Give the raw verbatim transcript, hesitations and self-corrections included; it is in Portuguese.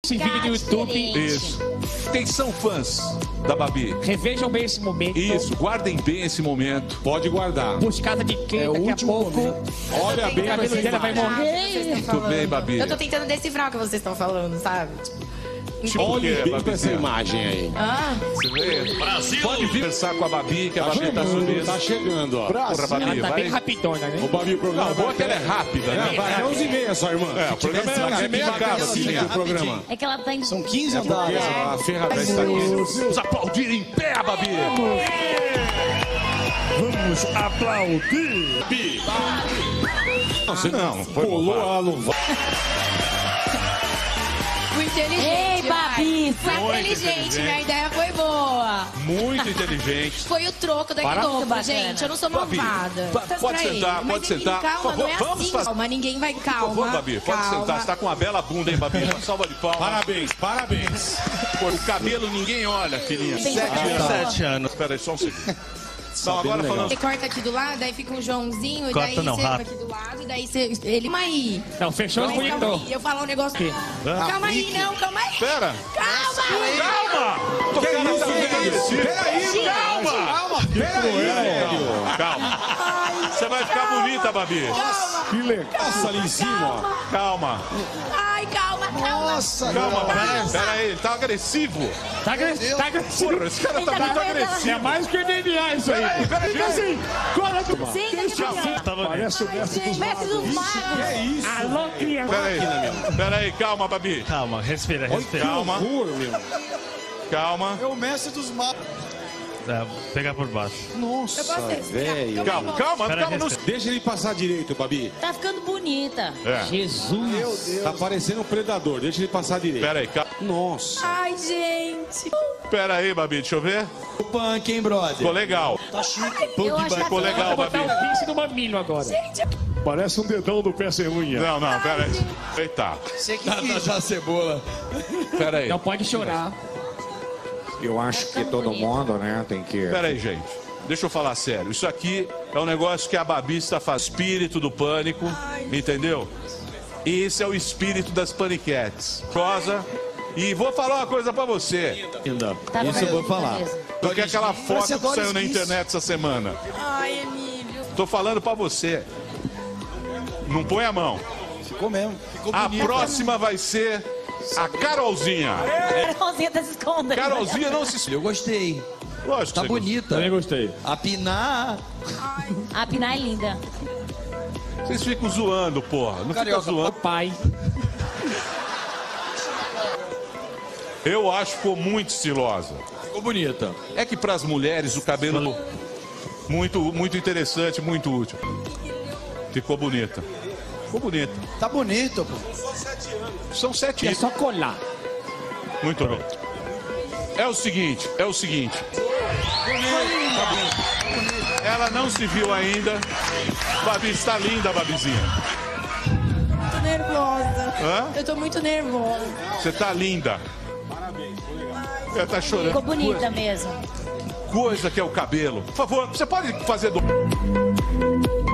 Esse vídeo do YouTube. Isso. Quem são fãs da Babi? Revejam bem esse momento. Isso, guardem bem esse momento. Pode guardar. Por causa de quem É daqui a pouco. momento. Olha bem, O cabelo dela vai morrer. Tudo bem, Babi? Eu tô tentando decifrar o que vocês estão falando, sabe? Tipo o Olhe quê, bem pra essa Babizinha? imagem aí. Ah, Você vê? Pode vir conversar com a Babi, que a Babi tá subindo. Tá chegando, ó. Porra, Babi, Ela tá vai. bem rapidona, né? O Babi, o programa Não, boa que ela é rápida, É, né? vai, é onze e meia só, irmã. É, o programa é onze e meia acaba, assim, o programa. É que ela tá indo. São quinze Porque andares. a ferramenta Está aqui. Vamos aplaudir em pé, Babi. Vamos aplaudir. Babi. Não, você não. Foi Pulou bobagem. ela no vai. fui inteligente. Ei, Babi, Fui Muito inteligente, inteligente. minha ideia foi boa. Muito inteligente. Foi o troco da Para- dobro, Bacana. gente. Eu não sou Babi, malvada. pa- Tá pode pra ele. sentar, Mas pode ele- sentar. Calma, Por favor, não é vamos assim. fazer- Calma, ninguém vai. Por Calma. favor, Babi, pode calma. sentar. Você tá com uma bela bunda, hein, Babi? Uma salva de palmas. Parabéns, parabéns. Pô, o cabelo ninguém olha, filhinha. Tem Sete razão. anos. Sete anos. Espera aí, só um segundo. Não, agora falando. Você corta aqui do lado, daí fica um Joãozinho, e Corta daí não, você fica rápido. aqui do lado, daí você. Ele. Calma aí. Não, fechou os Mas calma bonitão. aí, eu falar um negócio. Calma aí, não, calma aí. Pera. Calma! Calma! O Que cara isso, tá muito velho? agressivo. Peraí, Calma! Calma, peraí, velho. Calma. Você vai ficar bonita, Babi. Que legal. Nossa, ali em cima, ó. Calma. Ai, calma, calma. Nossa, Calma, Babi. Pera aí, ele tá agressivo. Tá agressivo. Tá agressivo. Porra, esse cara tá Ele tá muito com medo. É agressivo. mais que o D N A isso aí. Peraí, peraí, Fica peraí. assim. Cola com... Sim, daqui a pouco. Tava Parece o mestre dos Mestre dos magos. Que isso? Alô, criança. Pera aí. Pera aí, calma, Babi. Calma, respira, respira. Calma, Horror, meu. calma. é o mestre dos magos. É, pegar por baixo. Nossa, velho. Calma, calma, Pera calma. aí, Não... respira. Deixa ele passar direito, Babi. Tá ficando bonita. É. Jesus. Tá parecendo um predador. Deixa ele passar direito. Pera aí, calma. Nossa. Ai, gente. Pera aí, Babi, deixa eu ver. O punk, hein, brother? Ficou legal. Tá chique. Eu acho que Ficou tá legal, Vou botar Babi. o pince no mamilo agora. Parece um dedão do pé sem unha. Não, não, pera aí. Eita, Você que quis. Já cebola. pera aí. Não pode chorar. Eu acho que todo mundo, né, tem que... Pera aí, gente. Deixa eu falar sério. Isso aqui é um negócio que a Babi está fazendo. Espírito do pânico, entendeu? E esse é o espírito das paniquetes. Rosa. E vou falar uma coisa pra você. Tá Isso eu vou falar. Porque aquela foto que Torcedores saiu na quis. internet essa semana. Ai, Emílio. Tô falando pra você. Não põe a mão. Ficou mesmo. Ficou A bonito. próxima vai ser a Carolzinha. Carolzinha tá se escondendo. Carolzinha não se... Eu gostei. Lógico Tá que você bonita. Também gostei. A Pinar. A Pinar é linda. gostou. Vocês ficam zoando, porra. Não Carioca, fica zoando. Pai. Eu acho que ficou muito estilosa. Ficou bonita. É que pras mulheres o cabelo muito, muito interessante, muito útil. Ficou bonita. Ficou bonita. Tá bonito, pô. São sete É anos. só colar. Muito bem. É o seguinte, é o seguinte. Ela não se viu ainda. Babi, está linda, Babizinha. Tô nervosa. Hã? Eu tô muito nervosa. Você tá linda. Ela tá chorando. Ficou bonita mesmo. Coisa que é o cabelo. Por favor, você pode fazer do...